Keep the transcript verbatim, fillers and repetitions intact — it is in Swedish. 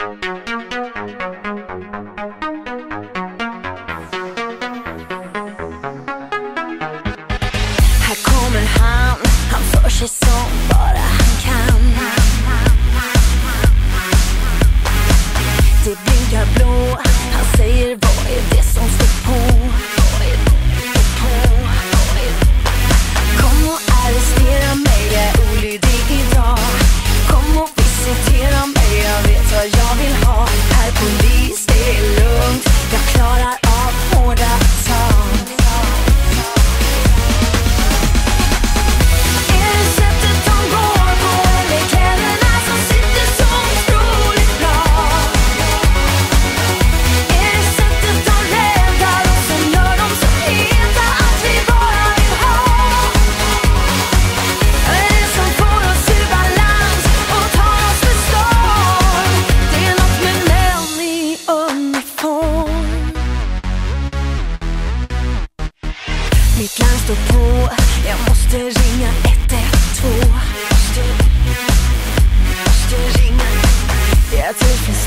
Här kommer han, han för sig som bara han kan. Det blinkar blå, han säger vad är det som står på. Kom och arrestera mig, jag är olydig idag. Kom och visitera mig, jag vet vad jag vill ha. Herr polis, det är lugnt, jag klarar av hårda tag. Är det sättet de går på eller kläderna som sitter så otroligt bra? Är det sättet de räddar och sen gör de så heta att vi bara vill ha? Är det som får oss ur balans och tar oss för storm? Det är något med män i uniform. Mitt larm står på, jag måste ringa ett ett två. Måste, måste ringa. Jag tror det finns